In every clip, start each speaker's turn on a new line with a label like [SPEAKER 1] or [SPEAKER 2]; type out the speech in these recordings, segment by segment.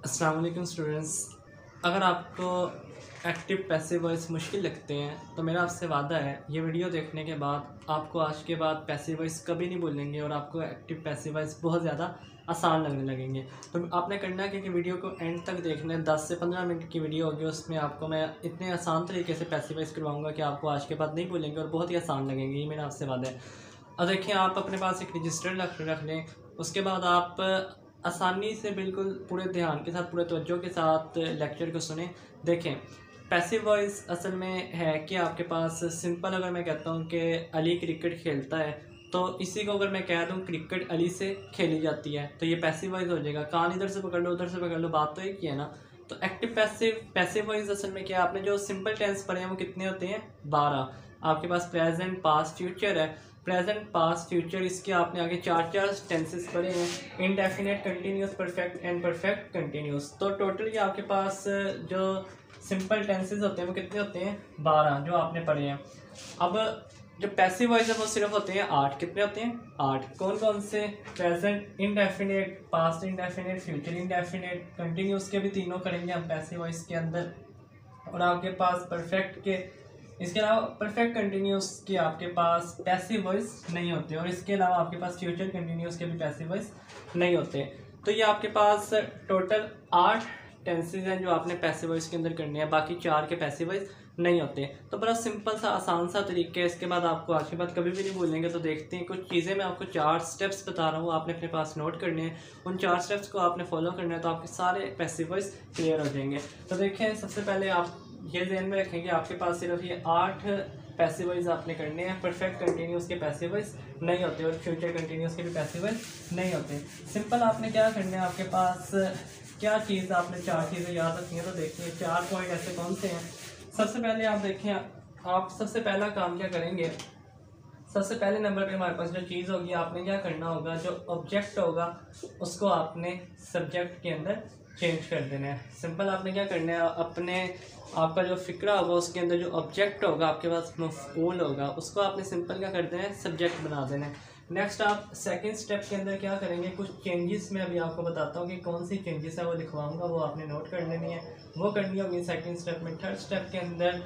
[SPEAKER 1] अस्सलाम वालेकुम स्टूडेंट्स। अगर आपको एक्टिव पैसिव वॉइस मुश्किल लगते हैं तो मेरा आपसे वादा है, ये वीडियो देखने के बाद आपको आज के बाद पैसिव वॉइस कभी नहीं भूलेंगे और आपको एक्टिव पैसिव वॉइस बहुत ज़्यादा आसान लगने लगेंगे। तो आपने करना है कि वीडियो को एंड तक देखना है। 10 से 15 मिनट की वीडियो होगी, उसमें आपको मैं इतने आसान तरीके से पैसिव वॉइस करवाऊँगा कि आपको आज के बाद नहीं भूलेंगे और बहुत ही आसान लगेंगे, ये मेरा आपसे वादा है। और देखिए, आप अपने पास एक रजिस्टर रख लें। उसके बाद आप आसानी से बिल्कुल पूरे ध्यान के साथ, पूरे तवज्जो के साथ लेक्चर को सुने। देखें, पैसिव वॉइस असल में है कि आपके पास सिंपल, अगर मैं कहता हूँ कि अली क्रिकेट खेलता है तो इसी को अगर मैं कह दूँ क्रिकेट अली से खेली जाती है तो ये पैसिव वॉइस हो जाएगा। कान इधर से पकड़ लो, उधर से पकड़ लो, बात तो एक ही है ना। तो एक्टिव पैसिव वॉइस असल में क्या, आपने जो सिंपल टेंस पढ़े हैं वो कितने होते हैं? 12। आपके पास प्रेजेंट, पास्ट, फ्यूचर है। प्रेजेंट, पास्ट, फ्यूचर, इसके आपने आगे चार टेंसेस पढ़े हैं, indefinite, continuous, perfect and perfect continuous. तो टोटली आपके पास जो सिंपल टेंसेस होते हैं वो कितने होते हैं? 12 जो आपने पढ़े हैं। अब जो पैसिव वॉइस है वो सिर्फ होते हैं 8। कितने होते हैं? 8। कौन कौन से? Present indefinite, past indefinite, future indefinite, continuous के भी तीनों करेंगे हम पैसिव वॉइस के अंदर। और आपके पास परफेक्ट के, इसके अलावा परफेक्ट कंटिन्यूस की आपके पास पैसिव वॉइस नहीं होते, और इसके अलावा आपके पास फ्यूचर कंटिन्यूस के भी पैसिव वॉइस नहीं होते। तो ये आपके पास टोटल 8 टेंसेस हैं जो आपने पैसिव वॉइस के अंदर करने हैं, बाकी 4 के पैसिव वॉइस नहीं होते। तो बड़ा सिंपल सा आसान सा तरीका है, इसके बाद आपको आज के बाद कभी भी नहीं भूलेंगे। तो देखते हैं, कुछ चीज़ें मैं आपको 4 स्टेप्स बता रहा हूँ, आपने अपने पास नोट करने हैं। उन 4 स्टेप्स को आपने फॉलो करना है तो आपके सारे पैसिव वॉइस क्लियर हो जाएंगे। तो देखें, सबसे पहले आप ये ध्यान में रखेंगे, आपके पास सिर्फ ये 8 पैसिव वॉइस आपने करने हैं। परफेक्ट कंटिन्यूस के पैसिव वॉइस नहीं होते और फ्यूचर कंटिन्यूस के भी पैसिव वॉइस नहीं होते। सिंपल आपने क्या करना है, आपके पास क्या चीज़, आपने 4 चीज़ें याद रखनी है। तो देखिए 4 पॉइंट ऐसे कौन से हैं। सबसे पहले आप देखें, आप सबसे पहला काम क्या करेंगे, सबसे पहले नंबर पे हमारे पास जो चीज़ होगी, आपने क्या करना होगा, जो ऑब्जेक्ट होगा उसको आपने सब्जेक्ट के अंदर चेंज कर देना है। सिंपल आपने क्या करना है, अपने आपका जो फिक्रा होगा उसके अंदर जो ऑब्जेक्ट होगा, आपके पास मफऊल होगा, उसको आपने सिंपल क्या कर देना है, सब्जेक्ट बना देना है। नेक्स्ट आप सेकंड स्टेप के अंदर क्या करेंगे, कुछ चेंजेस मैं अभी आपको बताता हूँ कि कौन सी चेंजेस है, वो लिखवाऊंगा, वो आपने नोट कर लेनी है, वो करनी होगी सेकंड स्टेप में। थर्ड स्टेप के अंदर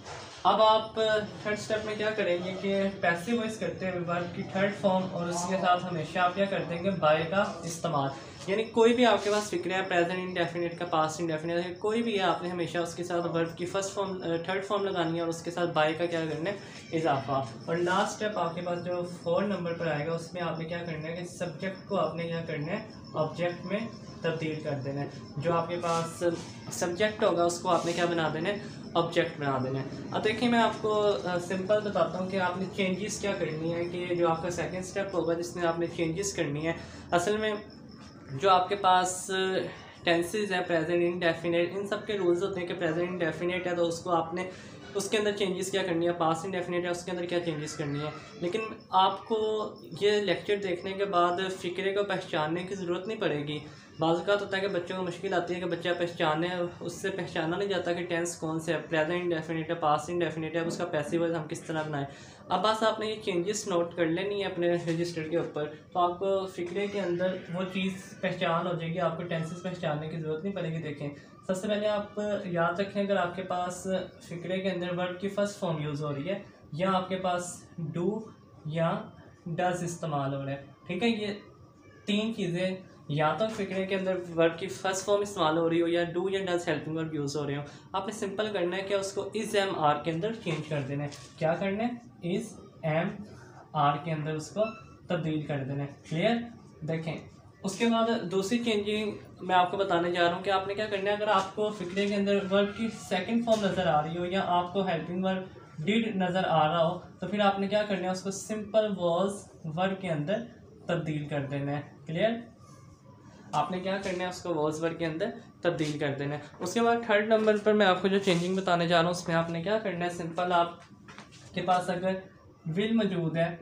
[SPEAKER 1] अब आप थर्ड स्टेप में क्या करेंगे कि पैसिव वॉइस करते हैं वर्ब की थर्ड फॉर्म, और उसके साथ हमेशा आप क्या करते हैं, बाय का इस्तेमाल। यानी कोई भी आपके पास फिक्र है, प्रेजेंट इंडेफिनिट का, पास्ट इंडेफिनिट है, कोई भी है, आपने हमेशा उसके साथ वर्ब की फर्स्ट फॉर्म, थर्ड फॉर्म लगानी है और उसके साथ बाय का क्या करना है, इजाफा। और लास्ट स्टेप आपके पास जो 4 नंबर पर आएगा, उसमें आपने क्या करना है कि सब्जेक्ट को आपने क्या करना है, ऑब्जेक्ट में तब्दील कर देना है। जो आपके पास सब्जेक्ट होगा उसको आपने क्या बना देना है, ऑब्जेक्ट बना देना है। अब देखिए, मैं आपको सिंपल बताता हूँ कि आपने चेंजेस क्या करनी है, कि जो आपका सेकंड स्टेप होगा जिसमें आपने चेंजेस करनी है, असल में जो आपके पास टेंसेस है, प्रेजेंट इंडेफिनिट, इन सब के रूल्स होते हैं कि प्रेजेंट इंडेफिनिट है तो उसको आपने उसके अंदर चेंजेस क्या करनी है, पास्ट इंडेफिनिट है उसके अंदर क्या चेंजेस करनी है। लेकिन आपको ये लेक्चर देखने के बाद फ़िक्रे को पहचानने की ज़रूरत नहीं पड़ेगी। बाज़ औक़ात होता है कि बच्चों को मुश्किल आती है कि बच्चा पहचाने, उससे पहचाना नहीं जाता कि टेंस कौन से है, प्रेजेंट इंडेफिनिट है, पास्ट इंडेफिनिट है, उसका पैसिव वॉइस हम किस तरह बनाएं। अब बस आपने ये चेंजेस नोट कर लेनी है अपने रजिस्टर के ऊपर, तो आपको फ़िक्रे के अंदर वो चीज़ पहचान हो जाएगी, आपको टेंसेस पहचानने की ज़रूरत नहीं पड़ेगी। देखें, सबसे पहले आप याद रखें, अगर आपके पास फ़िक्रे के अंदर वर्ब की फ़र्स्ट फॉर्म यूज़ हो रही है, या आपके पास डू या डज इस्तेमाल हो रहा है, ठीक है, ये 3 चीज़ें, या तो फ़िक्रे के अंदर वर्ब की फर्स्ट फॉर्म इस्तेमाल हो रही हो, या डू या डज हेल्पिंग वर्ब यूज़ हो रहे हो, आपने सिंपल करना है कि उसको इज़ एम आर के अंदर चेंज कर देना है। क्या करना है, इज़ एम आर के अंदर उसको तब्दील कर देना है। क्लियर? देखें, उसके बाद दूसरी चेंजिंग मैं आपको बताने जा रहा हूँ कि आपने क्या करना है, अगर आपको फ़िक्रे के अंदर वर्ब की सेकंड फॉर्म नज़र आ रही हो, या आपको हेल्पिंग वर्ब डिड नज़र आ रहा हो, तो फिर आपने क्या करना है, उसको सिंपल वॉज वर्ब के अंदर तब्दील कर देना है। क्लियर? आपने क्या करना है, उसको वॉज वर्ब के अंदर तब्दील कर देना है। उसके बाद थर्ड नंबर पर मैं आपको जो चेंजिंग बताने जा रहा हूँ, उसमें आपने क्या करना है, सिंपल आपके पास अगर विल मौजूद है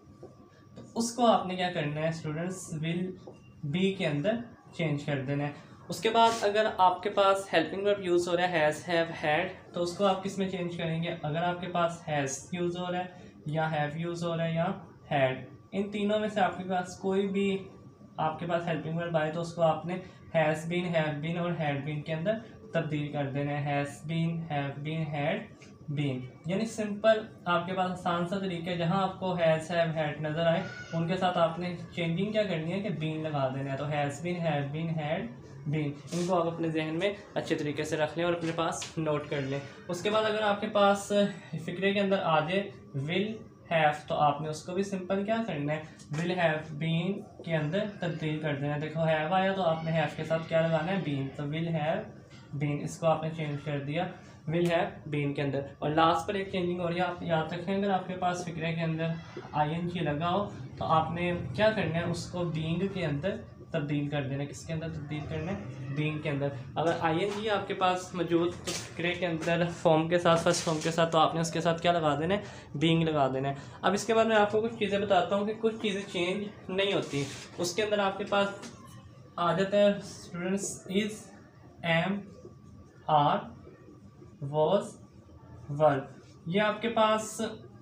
[SPEAKER 1] तो उसको आपने क्या करना है, स्टूडेंट्स, विल बी के अंदर चेंज कर देना है। उसके बाद अगर आपके पास हेल्पिंग वर्ब यूज़ हो रहा है, हैज़, हैव, हैड, तो उसको आप किस में चेंज करेंगे, अगर आपके पास हैज़ यूज़ हो रहा है, या हैव यूज़ हो रहा है, या हैड, इन तीनों में से आपके पास कोई भी आपके पास हेल्पिंग वर्ब आए तो उसको आपने हैज़ बीन, हैव बीन और हैड बीन के अंदर तब्दील कर देना है। Has been, have been, had been. यानी सिंपल आपके पास आसान सा तरीका है, जहाँ आपको हैज़, हैव, हैड नज़र आए उनके साथ आपने चेंजिंग क्या करनी है कि बीन लगा देना है। तो has been, have been, had been, इनको आप अपने जहन में अच्छे तरीके से रख लें और अपने पास नोट कर लें। उसके बाद अगर आपके पास फिक्रे के अंदर आ जाए विल हैव, तो आपने उसको भी सिंपल क्या करना है, विल हैव बीन के अंदर तब्दील कर देना है। देखो हैव आया तो आपने हैव के साथ क्या लगाना है, बीन, तो विल हैव बीन, इसको आपने चेंज कर दिया विल हैव बीन के अंदर। और लास्ट पर एक चेंजिंग और आप याद रखें, अगर आपके पास फिक्रे के अंदर ING लगा हो तो आपने क्या करना है, उसको बीइंग के अंदर तब्दील कर देना है। किसके अंदर तब्दील करना है, बीइंग के अंदर। अगर ING आपके पास मौजूद तो फिक्रे के अंदर फॉर्म के साथ, फर्स्ट फॉर्म के साथ, तो आपने उसके साथ क्या लगा देना है, बीइंग लगा देना है। अब इसके बाद मैं आपको कुछ चीज़ें बताता हूँ कि कुछ चीज़ें चेंज नहीं होती। उसके अंदर आपके पास आ जाता है students is, am, are, was, verb. ये आपके पास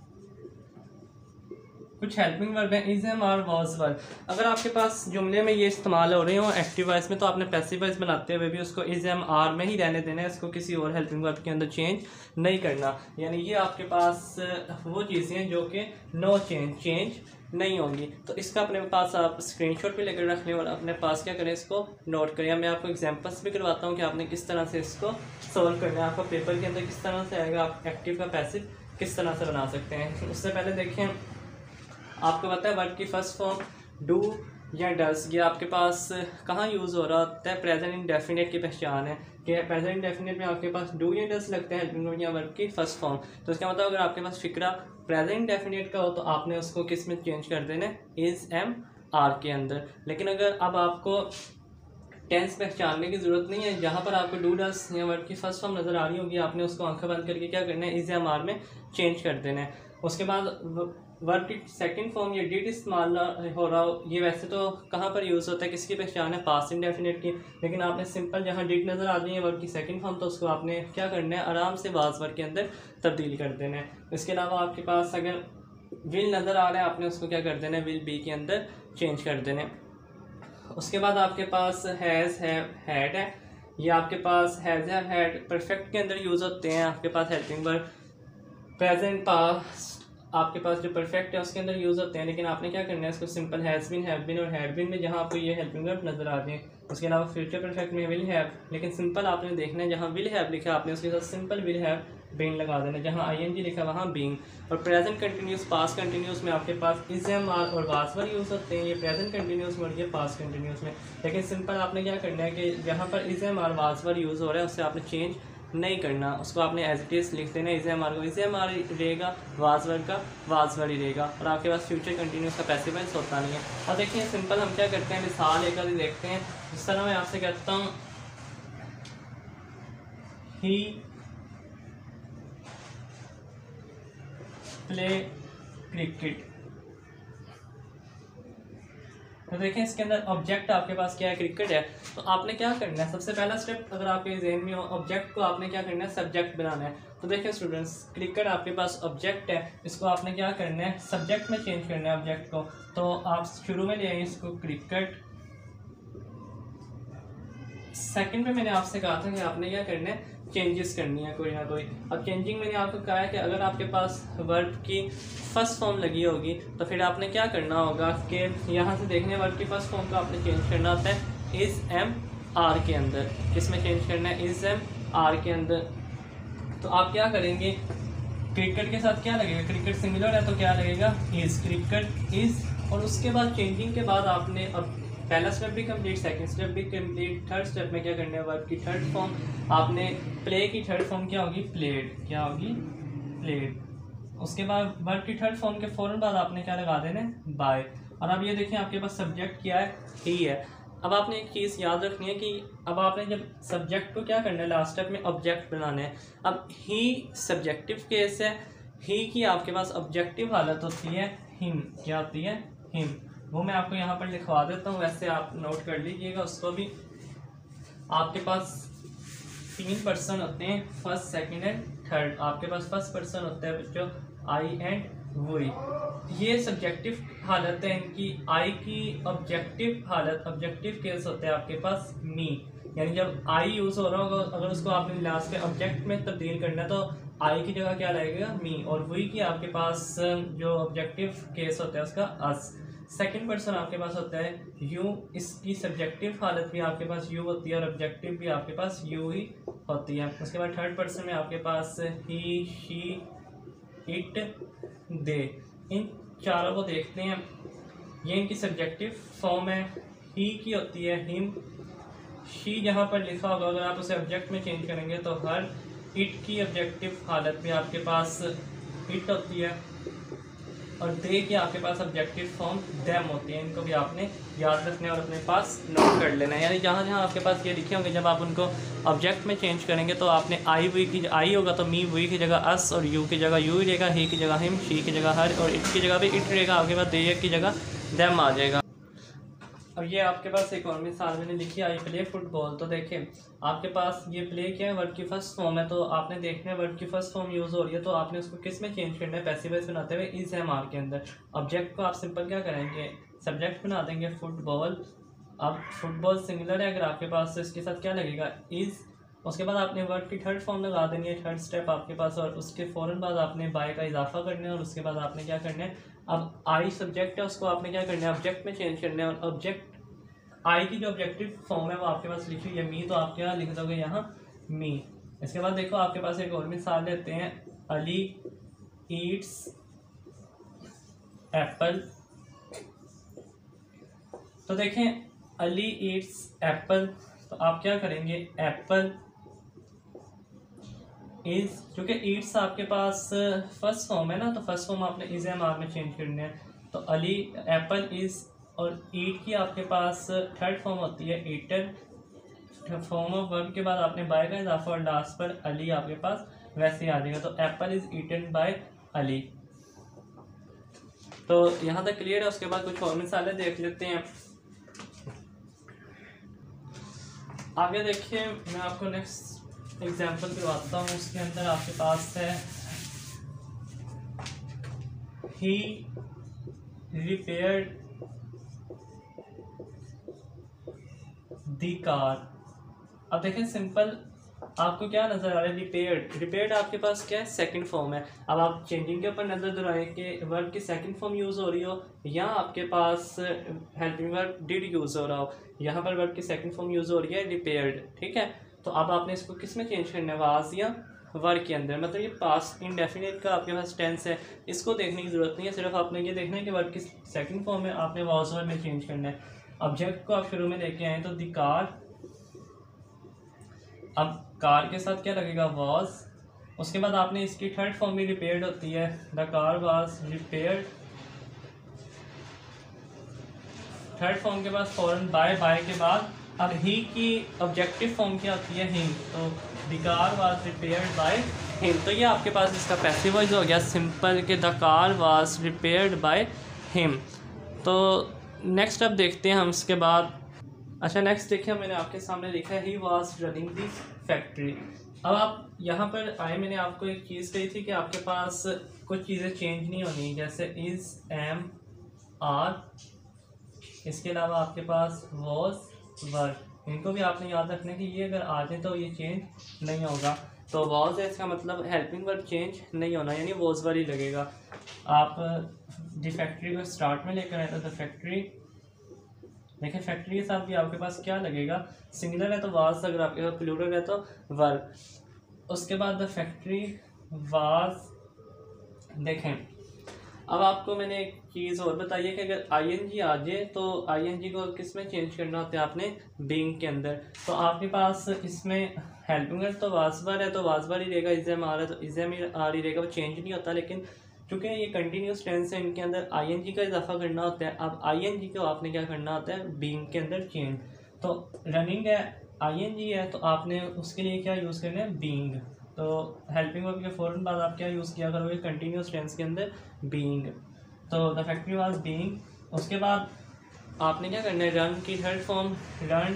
[SPEAKER 1] कुछ हेल्पिंग वर्ब है, is, am, are, was, verb. अगर आपके पास जुमले में ये इस्तेमाल हो रहे हो एक्टिव वॉइस में, तो आपने पैसिव वॉइस बनाते हुए भी उसको इज, एम, आर में ही रहने देना है, इसको किसी और हेल्पिंग वर्ब के अंदर चेंज नहीं करना। यानी ये आपके पास वो चीज़ें हैं जो कि नो चेंज नहीं होंगी। तो इसका अपने पास आप स्क्रीनशॉट भी लेकर रख लें और अपने पास क्या करें, इसको नोट करें। मैं आपको एग्जांपल्स भी करवाता हूँ कि आपने किस तरह से इसको सॉल्व करना है, आपका पेपर के अंदर किस तरह से आएगा, आप एक्टिव का पैसिव किस तरह से बना सकते हैं। उससे पहले देखें, आपको पता है वर्ब की फर्स्ट फॉर्म डू या डज, ये आपके पास कहाँ यूज़ हो रहा होता है, प्रेजेंट इंडेफिनिट की पहचान है कि प्रेजेंट इंडेफिनिट में आपके पास डू या डज लगते हैं हेल्पिंग वर्ब या वर्ब की फर्स्ट फॉर्म। तो इसका मतलब अगर आपके पास फिक्रा प्रेजेंट इंडेफिनिट का हो तो आपने उसको किस में चेंज कर देना है, इज, एम, आर के अंदर। लेकिन अगर अब आपको टेंस पहचानने की ज़रूरत नहीं है, जहाँ पर आपको डू डज या वर्ब की फर्स्ट फॉर्म नज़र आ रही होगी, आपने उसको आंखें बंद करके क्या करना है, इज, एम, आर में चेंज कर देना है। उसके बाद वर्ब की सेकंड फॉर्म या डिड इस्तेमाल हो रहा हो, ये वैसे तो कहाँ पर यूज़ होता है, किसकी पहचान है, पास्ट इंडेफिनिट की। लेकिन आपने सिंपल जहाँ डिड नज़र आ रही है वर्ब की सेकंड फॉर्म, तो उसको आपने क्या करना है, आराम से वाज वर्ब के अंदर तब्दील कर देना है। इसके अलावा आपके पास अगर विल नज़र आ रहा है, आपने उसको क्या कर देना है, विल बी के अंदर चेंज कर देना है। उसके बाद आपके पास हैज़, हैव, हैड है। ये आपके पास हैज़, हैव, हैड परफेक्ट के अंदर यूज़ होते हैं। आपके पास हेल्पिंग वर्ब प्रेजेंट, पास्ट आपके पास जो परफेक्ट है उसके अंदर यूज़ होते हैं। लेकिन आपने क्या करना है, इसको simple has been, have been और हैड बीन में जहाँ आपको ये हेल्पिंग वर्ब नज़र आ जाए। उसके अलावा फ्यूचर परफेक्ट में विल हैव, लेकिन सिंपल आपने देखना है, जहाँ विल हैव लिखा आपने उसके साथ सिंपल विल हैव बीन लगा देना, जहाँ ING लिखा वहाँ बीइंग। और प्रेजेंट कंटिन्यूस, पास्ट कंटिन्यूस में आपके पास इज, एम, आर और वाज वर्ब यूज़ होते हैं। ये प्रेजेंट कंटिन्यूस में और ये पास्ट कंटिन्यूस में। लेकिन सिंपल आपने क्या करना है कि जहाँ पर is, am, are, was verb use हो रहा है उससे आपने चेंज नहीं करना, उसको आपने एज इट इज़ लिख देना, इज, एम, आर को इज, एम, आर रहेगा, वाज वर्ब का वाज वर्ब ही रहेगा। और आपके पास फ्यूचर कंटिन्यूस का पैसिव वॉइस होता नहीं है। और देखिए सिंपल हम क्या करते हैं, मिसाल एक आधी देखते हैं। जिस तरह मैं आपसे कहता हूँ ही प्ले क्रिकेट, तो देखें इसके अंदर ऑब्जेक्ट आपके पास क्या है, क्रिकेट है। तो आपने क्या करना है, सबसे पहला स्टेप अगर आपके ज़हन में हो, ऑब्जेक्ट को आपने क्या करना है, सब्जेक्ट बनाना है। तो देखें स्टूडेंट्स, क्रिकेट आपके पास ऑब्जेक्ट है, इसको आपने क्या करना है, सब्जेक्ट में चेंज करना है ऑब्जेक्ट को। तो आप शुरू में ले आइए इसको क्रिकेट। सेकंड में मैंने आपसे कहा था कि आपने क्या करना है, चेंजेस करनी है कोई ना कोई। अब चेंजिंग मैंने आपको कहा है कि अगर आपके पास वर्ब की फर्स्ट फॉर्म लगी होगी तो फिर आपने क्या करना होगा कि यहाँ से देखने वर्ब की फर्स्ट फॉर्म को आपने चेंज करना होता है इज, एम, आर के अंदर। किसमें चेंज करना है, इज, एम, आर के अंदर। तो आप क्या करेंगे, क्रिकेट के साथ क्या लगेगा, क्रिकेट सिमिलर है तो क्या लगेगा, इज, क्रिकेट इज। और उसके बाद चेंजिंग के बाद आपने अब पहला स्टेप भी कंप्लीट, सेकंड स्टेप भी कंप्लीट, थर्ड स्टेप में क्या करना है, वर्ब की थर्ड फॉर्म आपने, प्ले की थर्ड फॉर्म क्या होगी, प्लेड, क्या होगी, प्लेड। उसके बाद वर्ब की थर्ड फॉर्म के फ़ौरन बाद आपने क्या लगा देना है, बाय। और अब ये देखें आपके पास सब्जेक्ट क्या है, ही है। अब आपने एक चीज़ याद रखनी है कि अब आपने जब सब्जेक्ट को क्या करना है, लास्ट स्टेप में ऑब्जेक्ट बनाना है। अब ही सब्जेक्टिव केस है, ही की आपके पास ऑब्जेक्टिव हालत होती है हिम, क्या होती है, हिम। वो मैं आपको यहाँ पर लिखवा देता हूँ, वैसे आप नोट कर लीजिएगा उसको भी। आपके पास 3 पर्सन होते हैं, फर्स्ट, सेकंड एंड थर्ड। आपके पास फर्स्ट पर्सन होता है बच्चों आई एंड वही। ये सब्जेक्टिव हालत है इनकी। आई की ऑब्जेक्टिव हालत, ऑब्जेक्टिव केस होते हैं आपके पास मी, यानी जब आई यूज़ हो रहा होगा अगर उसको आपने लास्ट के ऑब्जेक्ट में तब्दील करना है तो आई की जगह क्या लगेगा मी, और वही की आपके पास जो ऑब्जेक्टिव केस होता है उसका अस। सेकंड पर्सन आपके पास होता है यू, इसकी सब्जेक्टिव हालत भी आपके पास यू होती है और ऑब्जेक्टिव भी आपके पास यू ही होती है। उसके बाद थर्ड पर्सन में आपके पास ही, शी, इट, दे। इन चारों को देखते हैं, ये इनकी सब्जेक्टिव फॉर्म है। ही की होती है हिम, शी जहाँ पर लिखा होगा अगर आप उसे ऑब्जेक्ट में चेंज करेंगे तो हर। इट की ऑब्जेक्टिव हालत में आपके पास इट होती है, और दे की आपके पास ऑब्जेक्टिव फॉर्म देम होती है। इनको भी आपने याद रखना है और अपने पास नोट कर लेना है। यानी जहाँ जहाँ आपके पास ये लिखे होंगे जब आप उनको ऑब्जेक्ट में चेंज करेंगे तो आपने आई वी की आई होगा तो मी, वी की जगह अस, और यू की जगह यू ही रहेगा, ही की जगह हिम, शी की जगह हर, और इट की जगह भी इट रहेगा। आपके पास दे की जगह देम आ जाएगा। अब ये आपके पास एक और मिसाल मैंने लिखी, आई प्ले फुटबॉल। तो देखें आपके पास ये प्ले क्या है, वर्ड की फर्स्ट फॉर्म है, तो आपने देखना है वर्ड की फर्स्ट फॉर्म यूज़ हो रही है तो आपने उसको किस में चेंज करना है, पैसिव वॉइस बनाते हुए इज एम आर के अंदर। ऑब्जेक्ट को आप सिंपल क्या करेंगे, सब्जेक्ट बना देंगे फुटबॉल। अब फुटबॉल सिंगुलर है अगर आपके पास तो इसके साथ क्या लगेगा, इज़। उसके बाद आपने वर्ड की थर्ड फॉर्म लगा देनी है, थर्ड स्टेप आपके पास, और उसके फ़ौरन बाद आपने बाय का इजाफा करना है, और उसके बाद आपने क्या करना है, अब आई सब्जेक्ट है उसको आपने क्या करना है, ऑब्जेक्ट में चेंज करना है। और ऑब्जेक्ट आई की जो ऑब्जेक्टिव फॉर्म है वो आपके पास लिखी हुई है मी, तो आप क्या लिख दोगे यहाँ मी। इसके बाद देखो आपके पास एक और मिसाल लेते हैं, अली ईट्स एप्पल। तो देखें अली ईट्स एप्पल, तो आप क्या करेंगे, एप्पल इज, क्योंकि ईट्स आपके पास फर्स्ट फॉर्म है ना तो फर्स्ट फॉर्म आपने इज एम आर में चेंज करना है। तो अली एप्पल इज, और ईट की आपके पास थर्ड फॉर्म होती है ईटन। फॉर्म ऑफ वर्ब के बाद आपने बाय का इजाफा और लास्ट पर अली आपके पास वैसे आ जाएगा। तो apple is eaten by Ali. तो यहाँ तक क्लियर है। उसके बाद कुछ और मिसालें देख लेते हैं। आगे देखिए मैं आपको नेक्स्ट एग्जाम्पल करवाता हूँ। उसके अंदर आपके पास है ही रिपेयर्ड दी कार। अब देखें सिंपल आपको क्या नज़र आ रहा है, रिपेयर्ड। रिपेयर्ड आपके पास क्या है, सेकंड फॉर्म है। अब आप चेंजिंग के ऊपर नज़र दौड़ाएं कि वर्ब की सेकंड फॉर्म यूज़ हो रही हो या आपके पास हेल्पिंग वर्ब डिड यूज़ हो रहा हो। यहाँ पर वर्ब की सेकंड फॉर्म यूज़ हो रही है रिपेयर्ड, ठीक है। तो अब आपने इसको किस में चेंज करना है, वाज या वर्क के अंदर। मतलब ये पास्ट इंडेफिनिट का आपके पास टेंस है, इसको देखने की ज़रूरत नहीं है। सिर्फ आपने ये देखना है कि वर्ब की सेकंड फॉर्म में आपने वाज वर्ब में चेंज करना है। ऑब्जेक्ट को आप शुरू में लेके आए तो दी कार, अब कार के साथ क्या लगेगा, वॉज। उसके बाद आपने इसकी थर्ड फॉर्म भी रिपेयर्ड होती है, the car was repaired. Third form के बाद फॉरन बाय, बाय के बाद अब ही की ऑब्जेक्टिव फॉर्म क्या होती है, हिम। तो the car was repaired by him. तो ये आपके पास इसका पैसिव वॉइस हो गया सिंपल कि the car was repaired by him. तो नेक्स्ट अब देखते हैं हम इसके बाद। अच्छा नेक्स्ट देखिए मैंने आपके सामने लिखा है he was running the factory. अब आप यहाँ पर आए, मैंने आपको एक चीज़ कही थी कि आपके पास कुछ चीज़ें चेंज नहीं होनी, जैसे इज़, एम, आर। इसके अलावा आपके पास वॉज, वर। इनको भी आपने याद रखना है कि ये अगर आ जाए तो ये चेंज नहीं होगा। तो वॉज है इसका मतलब हेल्पिंग वर्ब चेंज नहीं होना, यानी वॉज वर ही लगेगा। आप द फैक्ट्री को स्टार्ट में लेकर आए तो द फैक्ट्री। देखिए फैक्ट्री के साथ भी आपके पास क्या लगेगा, सिंगुलर है तो वाज, अगर आपके पास प्लूरल है तो वर। उसके बाद द फैक्ट्री वाज। देखें अब आपको मैंने एक चीज़ और बताई है कि अगर आईएनजी आ जाए तो आईएनजी को किस में चेंज करना होता है आपने, बीइंग के अंदर। तो आपके पास इसमें हेल्पिंग तो वाजवर है तो वाजवर ही रहेगा, इज़म आ रहा है तो इज़म ही आ रही रहेगा, वो चेंज नहीं होता। लेकिन क्योंकि ये कंटिन्यूस टेंस है इनके अंदर आईएनजी का इजाफा करना होता है। अब आईएनजी को आपने क्या करना होता है, बीइंग के अंदर चेंज। तो रनिंग है, आईएनजी है, तो आपने उसके लिए क्या यूज़ करना है, बीइंग। तो हेल्पिंग वर्ब के फ़ौरन बाद आप क्या यूज़ किया करोगे, कंटिन्यूस टेंस के अंदर बीइंग। तो द फैक्ट्री वाज बीइंग। उसके बाद आपने क्या करना है, रन की third form run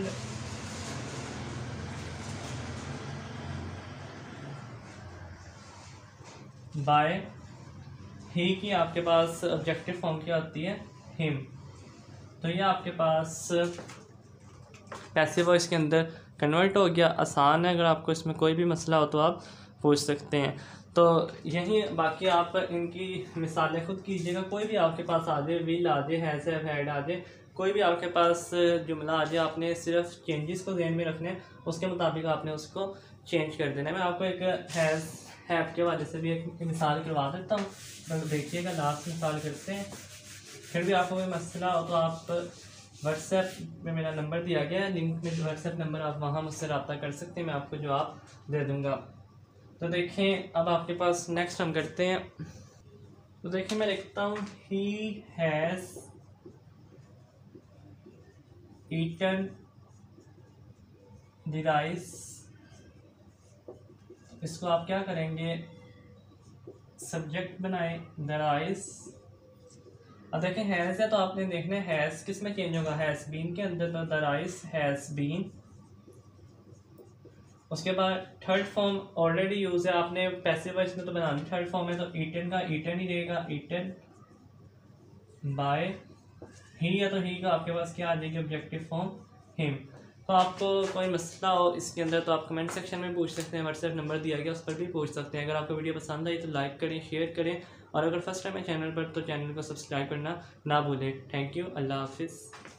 [SPEAKER 1] by he की आपके पास ऑब्जेक्टिव फॉर्म क्या होती है, हिम। तो ये आपके पास पैसिव वॉइस के अंदर कन्वर्ट हो गया। आसान है, अगर आपको इसमें कोई भी मसला हो तो आप पूछ सकते हैं। तो यही बाकी आप इनकी मिसालें खुद कीजिएगा। कोई भी आपके पास आ जाए, विल आ जाए, हैज़ है, हैड आ जाए, कोई भी आपके पास जुमला आ जाए, आपने सिर्फ चेंजेस को ध्यान में रखने हैं, उसके मुताबिक आपने उसको चेंज कर देना है। मैं आपको एक हैज़ हैव के वजह से भी एक मिसाल करवा देता हूँ, तो देखिएगा। लास्ट मिसाल करते हैं। फिर भी आपको कोई मसला हो तो आप व्हाट्सएप में मेरा नंबर दिया गया है, लिंक में व्हाट्सएप नंबर, आप वहाँ मुझसे रब्ता कर सकते हैं, मैं आपको जवाब दे दूँगा। तो देखें, अब आपके पास नेक्स्ट हम करते हैं। तो देखें, मैं लिखता हूँ he has eaten the rice. इसको आप क्या करेंगे, सब्जेक्ट बनाए द राइस। अब देखें हैज़ है तो आपने देखना है हैज़ किस में चेंज होगा, हैज़ बीन के अंदर, तो द राइस हैज़ बीन। उसके बाद थर्ड फॉर्म ऑलरेडी यूज़ है, आपने पैसिव वॉइस में तो बनानी थर्ड फॉर्म है, तो ईटन का ईटन ही रहेगा, ईटन बाय ही है, तो ही का आपके पास क्या आ जाएगी, ऑब्जेक्टिव फॉर्म हिम। तो आपको कोई मसला हो इसके अंदर तो आप कमेंट सेक्शन में पूछ सकते हैं, व्हाट्सएप नंबर दिया गया उस पर भी पूछ सकते हैं। अगर आपको वीडियो पसंद आई तो लाइक करें, शेयर करें, और अगर फर्स्ट टाइम है चैनल पर तो चैनल को सब्सक्राइब करना ना भूलें। थैंक यू, अल्लाह हाफिज़।